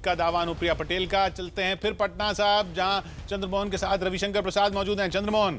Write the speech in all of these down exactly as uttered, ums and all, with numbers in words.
का दावा अनुप्रिया पटेल का। चलते हैं फिर पटना साहब, जहां चंद्रमोहन के साथ रविशंकर प्रसाद मौजूद हैं। चंद्रमोहन,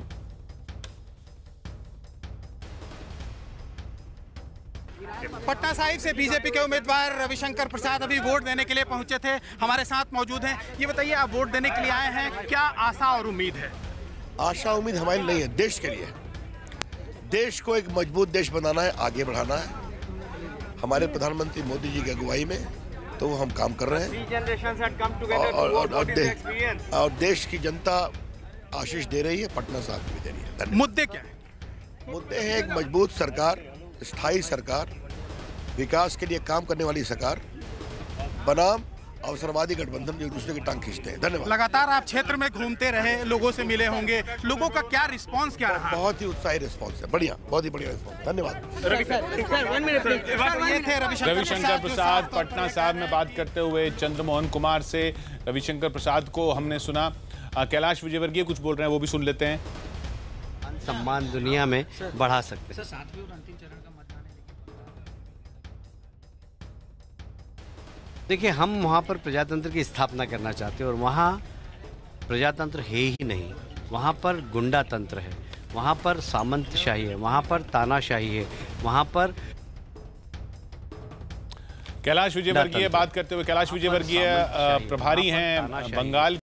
पटना साहिब से बीजेपी के उम्मीदवार रविशंकर प्रसाद अभी वोट देने के लिए पहुंचे थे, हमारे साथ मौजूद हैं। ये बताइए, आप वोट देने के लिए आए हैं, क्या आशा और उम्मीद है? आशा उम्मीद हमारी नहीं है, देश के लिए। देश को एक मजबूत देश बनाना है, आगे बढ़ाना है। हमारे प्रधानमंत्री मोदी जी की अगुवाई में तो हम काम कर रहे हैं और, और, और, और, दे, और देश की जनता आशीष दे रही है, पटना साहब भी दे रही है। मुद्दे क्या है? मुद्दे हैं एक मजबूत सरकार, स्थायी सरकार, विकास के लिए काम करने वाली सरकार बनाम अवसरवादी गठबंधन जो एक दूसरे की टांग खींचते हैं। धन्यवाद। लगातार आप क्षेत्र में घूमते रहे, लोगों से मिले होंगे, लोगों का क्या रिस्पांस क्या रहा? बहुत ही उत्साही रिस्पांस है, बढ़िया, बहुत ही बढ़िया रिस्पांस। धन्यवाद। ये थे रविशंकर प्रसाद पटना साहब में बात करते हुए। चंद्रमोहन कुमार से रविशंकर प्रसाद को हमने सुना। कैलाश विजयवर्गीय कुछ बोल रहे हैं, वो भी सुन लेते हैं। सम्मान दुनिया में बढ़ा सकते हैं। देखिए, हम वहाँ पर प्रजातंत्र की स्थापना करना चाहते हैं और वहाँ प्रजातंत्र है ही नहीं। वहाँ पर गुंडा तंत्र है, वहाँ पर सामंतशाही है, वहाँ पर तानाशाही है, वहाँ पर कैलाश विजयवर्गीय बात करते हुए। कैलाश विजयवर्गीय प्रभारी हैं बंगाल